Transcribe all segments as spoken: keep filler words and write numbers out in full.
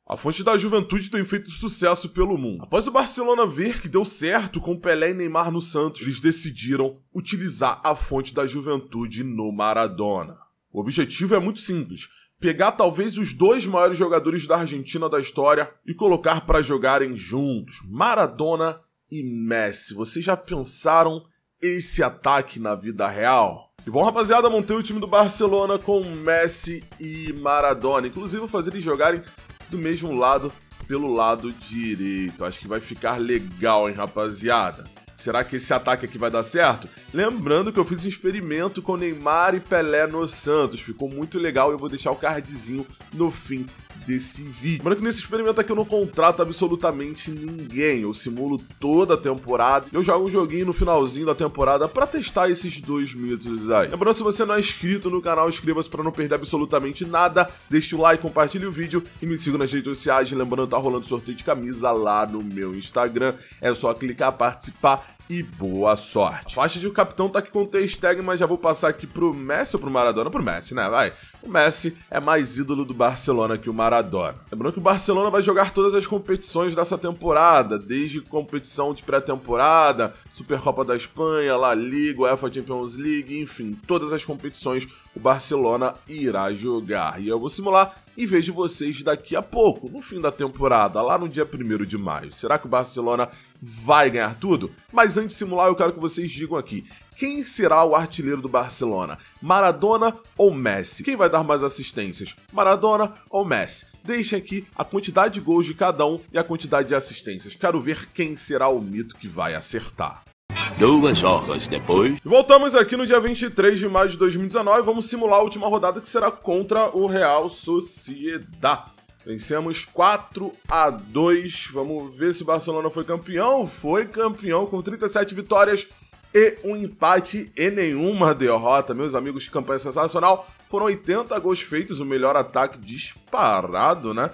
A fonte da juventude tem feito sucesso pelo mundo. Após o Barcelona ver que deu certo com Pelé e Neymar no Santos, eles decidiram utilizar a fonte da juventude no Maradona. O objetivo é muito simples: pegar talvez os dois maiores jogadores da Argentina da história e colocar para jogarem juntos, Maradona e Messi. Vocês já pensaram esse ataque na vida real? E bom, rapaziada, montei o time do Barcelona com Messi e Maradona. Inclusive vou fazer eles jogarem do mesmo lado, pelo lado direito. Acho que vai ficar legal, hein, rapaziada? Será que esse ataque aqui vai dar certo? Lembrando que eu fiz um experimento com Neymar e Pelé no Santos. Ficou muito legal e eu vou deixar o cardzinho no fim desse vídeo. Lembrando que nesse experimento aqui eu não contrato absolutamente ninguém. Eu simulo toda a temporada. Eu jogo um joguinho no finalzinho da temporada pra testar esses dois mitos aí. Lembrando, se você não é inscrito no canal, inscreva-se pra não perder absolutamente nada. Deixe o like, compartilhe o vídeo e me siga nas redes sociais. Lembrando, tá rolando sorteio de camisa lá no meu Instagram. É só clicar, participar e boa sorte. A faixa de o capitão tá aqui com o Ter Stegen, mas já vou passar aqui pro Messi ou pro Maradona? Pro Messi, né? Vai. O Messi é mais ídolo do Barcelona que o Maradona. Lembrando que o Barcelona vai jogar todas as competições dessa temporada, desde competição de pré-temporada, Supercopa da Espanha, La Liga, UEFA Champions League, enfim, todas as competições o Barcelona irá jogar. E eu vou simular e vejo vocês daqui a pouco, no fim da temporada, lá no dia primeiro de maio. Será que o Barcelona vai ganhar tudo? Mas antes de simular, eu quero que vocês digam aqui: quem será o artilheiro do Barcelona? Maradona ou Messi? Quem vai dar mais assistências? Maradona ou Messi? Deixem aqui a quantidade de gols de cada um e a quantidade de assistências. Quero ver quem será o mito que vai acertar. Duas horas depois. Voltamos aqui no dia vinte e três de maio de dois mil e dezenove. Vamos simular a última rodada, que será contra o Real Sociedad. Vencemos quatro a dois. Vamos ver se o Barcelona foi campeão. Foi campeão com trinta e sete vitórias e um empate e nenhuma derrota. Meus amigos, que campanha sensacional. Foram oitenta gols feitos, o melhor ataque disparado, né?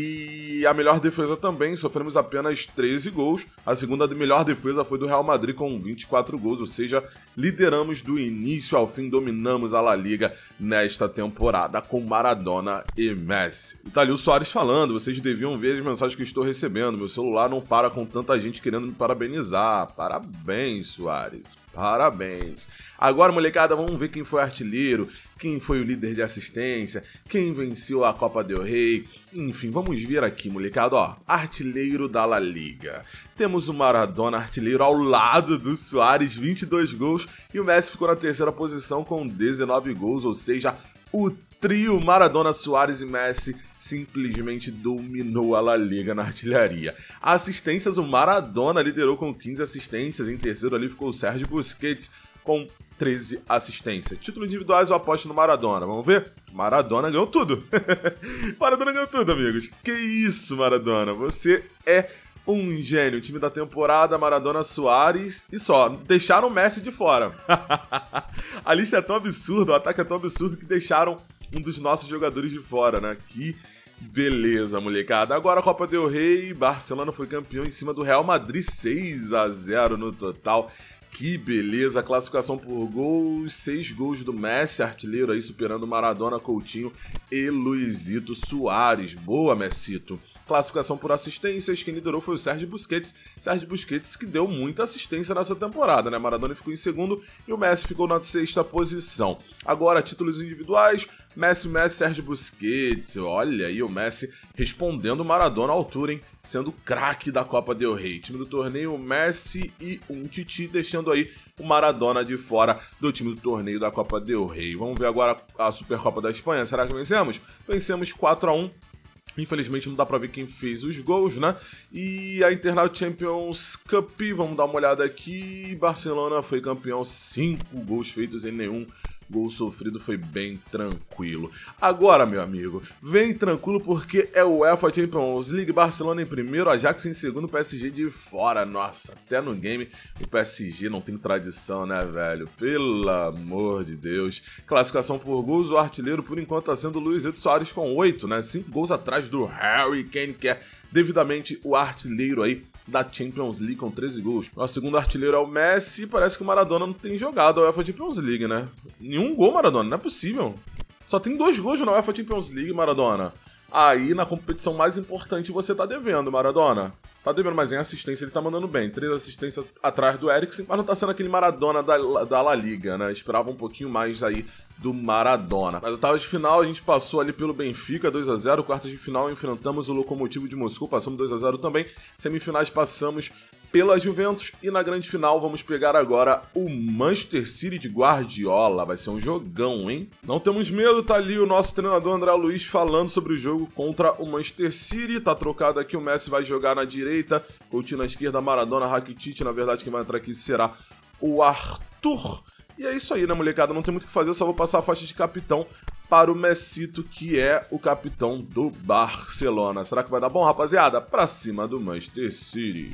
E a melhor defesa também, sofremos apenas treze gols. A segunda melhor defesa foi do Real Madrid com vinte e quatro gols, ou seja, lideramos do início ao fim, dominamos a La Liga nesta temporada com Maradona e Messi. E tá ali o Suárez falando: vocês deviam ver as mensagens que eu estou recebendo, meu celular não para com tanta gente querendo me parabenizar. Parabéns, Suárez, parabéns. Agora, molecada, vamos ver quem foi artilheiro, quem foi o líder de assistência, quem venceu a Copa del Rey, enfim, vamos ver aqui, molecada, ó, artilheiro da La Liga. Temos o Maradona, artilheiro, ao lado do Suárez, vinte e dois gols, e o Messi ficou na terceira posição com dezenove gols, ou seja, o trio Maradona, Suárez e Messi simplesmente dominou a La Liga na artilharia. Assistências, o Maradona liderou com quinze assistências, em terceiro ali ficou o Sergio Busquets com treze assistências. Títulos individuais eu aposto no Maradona, vamos ver? Maradona ganhou tudo. Maradona ganhou tudo, amigos. Que isso, Maradona, você é um gênio. Time da temporada, Maradona, Suárez e só. Deixaram o Messi de fora. A lista é tão absurda, o ataque é tão absurdo que deixaram um dos nossos jogadores de fora, né? Que beleza, molecada. Agora a Copa del Rey, Barcelona foi campeão em cima do Real Madrid, seis a zero no total. Que beleza, classificação por gols, seis gols do Messi, artilheiro aí, superando Maradona, Coutinho e Luizito Suárez. Boa, Messito. Classificação por assistências, quem liderou foi o Sergio Busquets. Sergio Busquets que deu muita assistência nessa temporada, né? Maradona ficou em segundo e o Messi ficou na sexta posição. Agora, títulos individuais, Messi, Messi, Sergio Busquets. Olha aí o Messi respondendo o Maradona à altura, hein? Sendo craque da Copa del Rey. Time do torneio, Messi e um Titi, deixando aí o Maradona de fora do time do torneio da Copa del Rey. Vamos ver agora a Supercopa da Espanha. Será que vencemos? Vencemos quatro a um. Infelizmente não dá pra ver quem fez os gols, né? E a Internal Champions Cup, vamos dar uma olhada aqui. Barcelona foi campeão, cinco gols feitos em nenhum gol sofrido, foi bem tranquilo. Agora, meu amigo, vem tranquilo porque é o UEFA Champions League, Barcelona em primeiro, Ajax em segundo, P S G de fora. Nossa, até no game o P S G não tem tradição, né, velho? Pelo amor de Deus. Classificação por gols, o artilheiro por enquanto tá sendo o Luizito Suárez com oito, né? cinco gols atrás do Harry Kane, que é devidamente o artilheiro aí da Champions League com treze gols. O segundo artilheiro é o Messi, parece que o Maradona não tem jogado a UEFA Champions League, né? Nenhum gol, Maradona, não é possível. Só tem dois gols na UEFA Champions League, Maradona. aí na competição mais importante você tá devendo, Maradona. Tá devendo, mas em assistência ele tá mandando bem. Três assistências atrás do Eriksen, mas não tá sendo aquele Maradona da, da La Liga, né? Esperava um pouquinho mais aí do Maradona. Mas oitavas de final a gente passou ali pelo Benfica, dois a zero. Quartas de final enfrentamos o Lokomotiv de Moscou, passamos dois a zero também. Semifinais passamos pela Juventus e na grande final vamos pegar agora o Manchester City de Guardiola. Vai ser um jogão, hein? Não temos medo, tá ali o nosso treinador André Luiz falando sobre o jogo contra o Manchester City. Tá trocado aqui, o Messi vai jogar na direita, Coutinho na esquerda, Maradona, Rakitic. Na verdade quem vai entrar aqui será o Arthur. E é isso aí, né, molecada? Não tem muito o que fazer, só vou passar a faixa de capitão para o Messito, que é o capitão do Barcelona. Será que vai dar bom, rapaziada? Pra cima do Manchester City.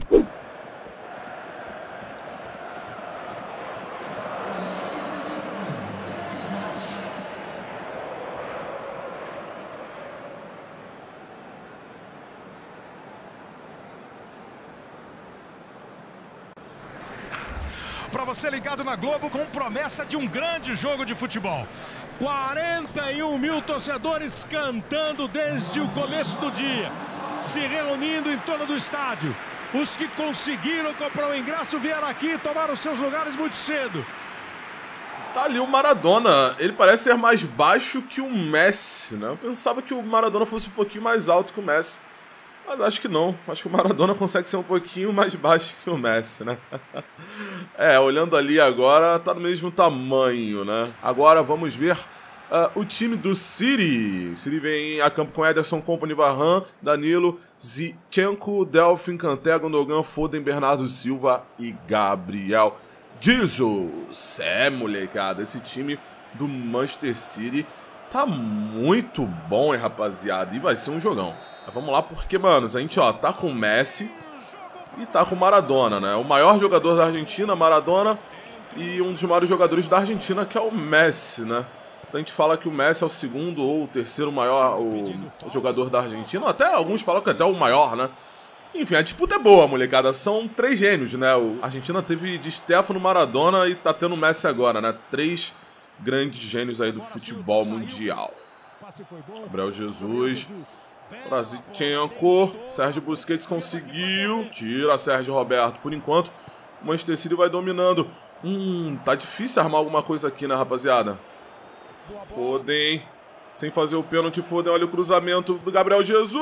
Para você ligado na Globo com promessa de um grande jogo de futebol. quarenta e um mil torcedores cantando desde o começo do dia, se reunindo em torno do estádio. Os que conseguiram comprar o ingresso vieram aqui e tomaram seus lugares muito cedo. Tá ali o Maradona, ele parece ser mais baixo que o Messi, né? Eu pensava que o Maradona fosse um pouquinho mais alto que o Messi. Mas acho que não, acho que o Maradona consegue ser um pouquinho mais baixo que o Messi, né? É, olhando ali agora, tá do mesmo tamanho, né? Agora vamos ver uh, o time do City. O City vem a campo com Ederson, Kompany, Varane, Danilo, Zinchenko, Delphin, Kanté, Gundogan, Foden, Bernardo Silva e Gabriel Jesus. É, molecada, esse time do Manchester City tá muito bom, hein, rapaziada? E vai ser um jogão. Mas vamos lá, porque, mano, a gente, ó, tá com o Messi e tá com o Maradona, né? O maior jogador da Argentina, Maradona, e um dos maiores jogadores da Argentina, que é o Messi, né? Então a gente fala que o Messi é o segundo ou o terceiro maior o, o jogador da Argentina. Até alguns falam que até o maior, né? Enfim, a disputa é boa, molecada. São três gênios, né? O, a Argentina teve de Stefano, Maradona e tá tendo o Messi agora, né? Três grandes gênios aí do futebol mundial. Gabriel Jesus... Zinchenko, Sérgio Busquets conseguiu, tira Sérgio Roberto por enquanto. O Manchester City vai dominando. Hum, tá difícil armar alguma coisa aqui, né, rapaziada? Foden, sem fazer o pênalti, Foden, olha o cruzamento do Gabriel Jesus.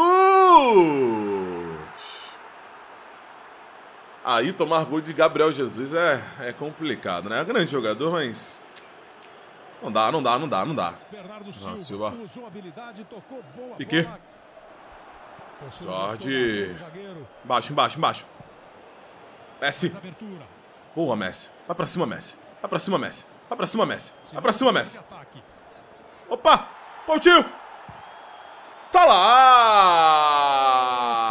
Aí tomar gol de Gabriel Jesus é, é complicado, né? É um grande jogador, mas... Não dá, não dá, não dá, não dá. Ah, Silva. Piquet. Jorge. Embaixo, embaixo, embaixo. Messi. Boa, Messi. Vai pra cima, Messi. Vai pra cima, Messi. Vai pra cima, Messi. Vai pra cima, Messi. Opa! Coutinho! Tá lá!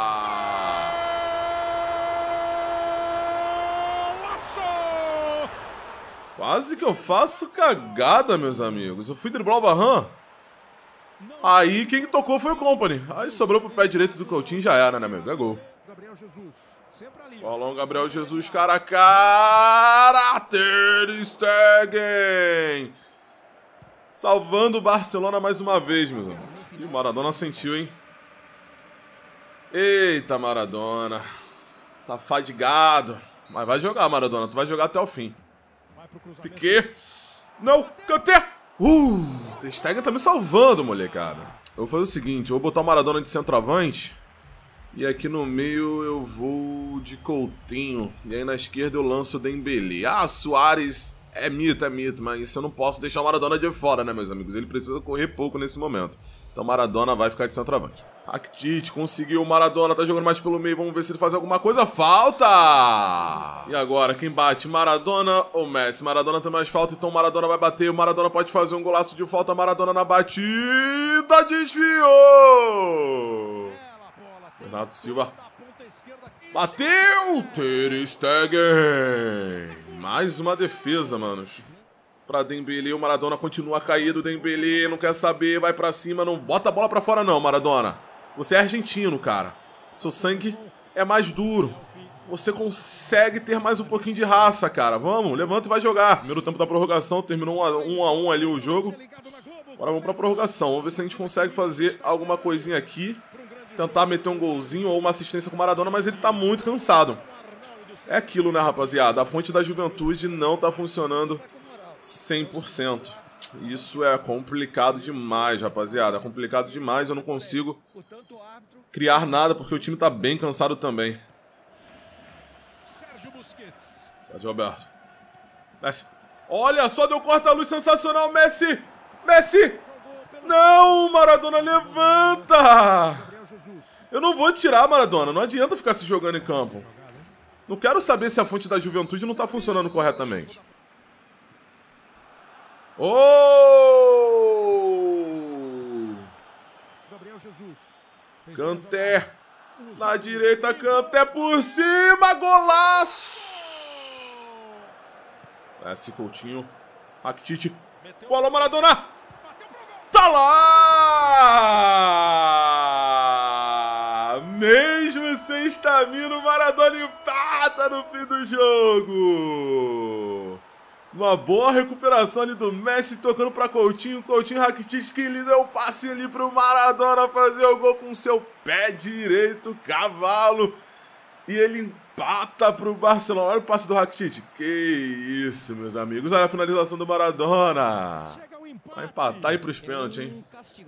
Quase que eu faço cagada, meus amigos. Eu fui driblar o Varane. Aí quem tocou foi o Kompany. Aí sobrou pro pé direito do Coutinho e já era, né, meu? É gol. Bolão, Gabriel Jesus, cara a cara. Ter Stegen. Salvando o Barcelona mais uma vez, meus amigos. E o Maradona sentiu, hein? Eita, Maradona. Tá fadigado. Mas vai jogar, Maradona. Tu vai jogar até o fim. Piquet. Não, Kanté. Uh, Ter Stegen tá me salvando, molecada. Eu vou fazer o seguinte, eu vou botar o Maradona de centroavante. E aqui no meio eu vou de Coutinho. E aí na esquerda eu lanço o Dembélé. Ah, Suárez é mito, é mito. Mas eu não posso deixar o Maradona de fora, né, meus amigos? Ele precisa correr pouco nesse momento. Então o Maradona vai ficar de centroavante. Rakitic conseguiu, o Maradona tá jogando mais pelo meio. Vamos ver se ele faz alguma coisa. Falta! E agora, quem bate? Maradona ou Messi? Maradona tem mais falta, então o Maradona vai bater. O Maradona pode fazer um golaço de falta. Maradona na batida. Desviou! Renato Silva. Bateu! Ter Stegen. Mais uma defesa, manos. Pra Dembélé, o Maradona continua caído. Dembélé não quer saber, vai pra cima. Não bota a bola pra fora não, Maradona. Você é argentino, cara. Seu sangue é mais duro. Você consegue ter mais um pouquinho de raça, cara. Vamos, levanta e vai jogar. Primeiro tempo da prorrogação, terminou um a um ali o jogo. Agora vamos pra prorrogação. Vamos ver se a gente consegue fazer alguma coisinha aqui. Tentar meter um golzinho ou uma assistência com o Maradona, mas ele tá muito cansado. É aquilo, né, rapaziada? A fonte da juventude não tá funcionando cem por cento. Isso é complicado demais, rapaziada. É complicado demais. Eu não consigo criar nada porque o time tá bem cansado também. Sérgio Roberto. Messi. Olha só, deu corta-luz sensacional, Messi! Messi! Não, Maradona levanta! Eu não vou tirar, Maradona. Não adianta ficar se jogando em campo. Não quero saber se a fonte da juventude não tá funcionando corretamente. Oh! Kanté. Na direita, Kanté por cima. Golaço! Messi, Coutinho. Rakitic. Bola, Maradona. Tá lá! Mesmo sem estamina, o Maradona empata no fim do jogo. Uma boa recuperação ali do Messi, tocando pra Coutinho. Coutinho, Rakitic, que lhe deu o passe ali pro Maradona fazer o gol com seu pé direito, cavalo. E ele empata pro Barcelona. Olha o passe do Rakitic. Que isso, meus amigos. Olha a finalização do Maradona. Vai empatar aí pros pênaltis, hein?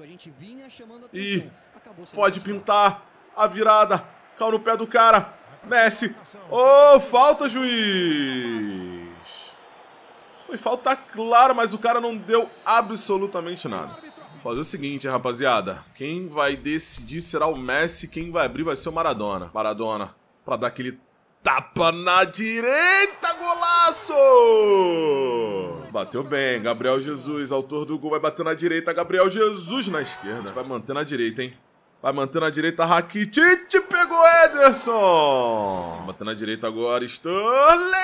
E pode pintar a virada. Caiu no pé do cara. Messi. Oh, falta, juiz. Isso foi falta clara, mas o cara não deu absolutamente nada. Vou fazer o seguinte, rapaziada. Quem vai decidir será o Messi. Quem vai abrir vai ser o Maradona. Maradona. Pra dar aquele tapa na direita, golaço! Bateu bem, Gabriel Jesus, autor do gol, vai bater na direita, Gabriel Jesus na esquerda. Vai manter na direita, hein? Vai manter na direita, Rakitic, pegou Ederson! Vai bater na direita agora, Sterling!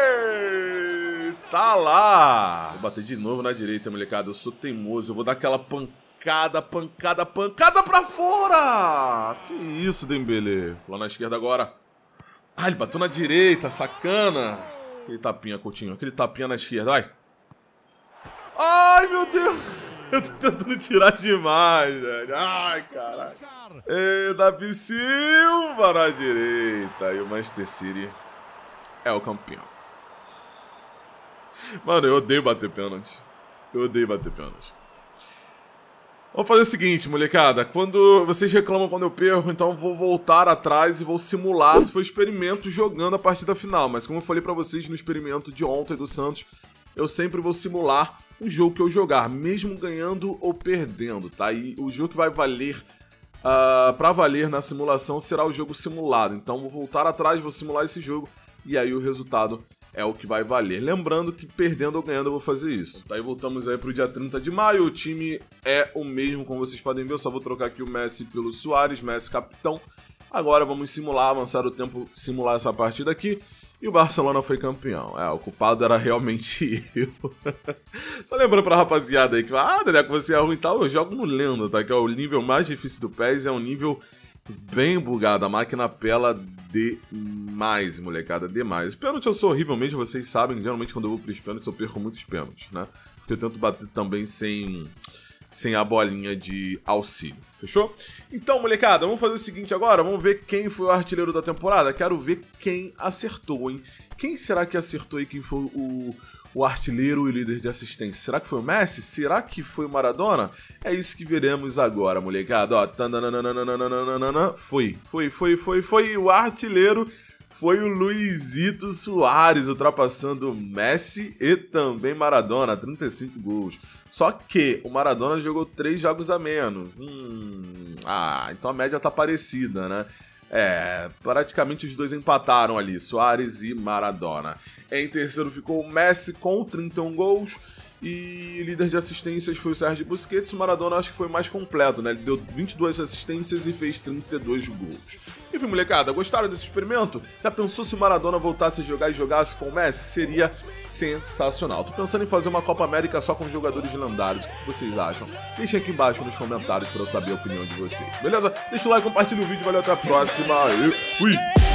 Tá lá! Vou bater de novo na direita, molecada, eu sou teimoso, eu vou dar aquela pancada, pancada, pancada pra fora! Que isso, Dembélé? Lá na esquerda agora. Ah, ele bateu na direita, sacana. Aquele tapinha, Coutinho. Aquele tapinha na esquerda, vai. Ai, meu Deus. Eu tô tentando tirar demais, velho. Ai, caralho. E Davi Silva na direita. E o Manchester City é o campeão. Mano, eu odeio bater pênalti. Eu odeio bater pênalti. Vamos fazer o seguinte, molecada, quando vocês reclamam quando eu perco, então eu vou voltar atrás e vou simular se foi experimento jogando a partida final. Mas como eu falei pra vocês no experimento de ontem do Santos, eu sempre vou simular o jogo que eu jogar, mesmo ganhando ou perdendo, tá? E o jogo que vai valer, uh, pra valer na simulação será o jogo simulado. Então vou voltar atrás, vou simular esse jogo e aí o resultado é o que vai valer. Lembrando que perdendo ou ganhando eu vou fazer isso. Tá, e voltamos aí pro dia trinta de maio. O time é o mesmo, como vocês podem ver. Eu só vou trocar aqui o Messi pelo Suárez. Messi capitão. Agora vamos simular, avançar o tempo, simular essa partida aqui. E o Barcelona foi campeão. É, o culpado era realmente eu. Só lembrando pra rapaziada aí que ah, Dedeco, você é ruim e tal. Eu jogo no Lenda, tá? Que é o nível mais difícil do P E S. É um nível bem bugado. A máquina pela demais, molecada, demais. Pênalti eu sou horrivelmente, vocês sabem, geralmente quando eu vou pros pênaltis eu perco muitos pênaltis, né? Porque eu tento bater também sem, sem a bolinha de auxílio, fechou? Então, molecada, vamos fazer o seguinte agora, vamos ver quem foi o artilheiro da temporada. Quero ver quem acertou, hein? Quem será que acertou aí, quem foi o... o artilheiro e líder de assistência? Será que foi o Messi? Será que foi o Maradona? É isso que veremos agora, molecada. Ó, foi, foi, foi, foi, foi. O artilheiro foi o Luizito Soares, ultrapassando Messi e também Maradona, trinta e cinco gols. Só que o Maradona jogou três jogos a menos. Hum, ah, então a média tá parecida, né? É, praticamente os dois empataram ali, Soares e Maradona. Em terceiro ficou o Messi com trinta e um gols. E líder de assistências foi o Sérgio Busquets. O Maradona acho que foi mais completo, né? Ele deu vinte e duas assistências e fez trinta e dois gols. Enfim, molecada, gostaram desse experimento? Já pensou se o Maradona voltasse a jogar e jogasse com o Messi? Seria sensacional. Tô pensando em fazer uma Copa América só com jogadores lendários. O que vocês acham? Deixem aqui embaixo nos comentários para eu saber a opinião de vocês. Beleza? Deixa o like, compartilha o vídeo. Valeu, até a próxima. E fui!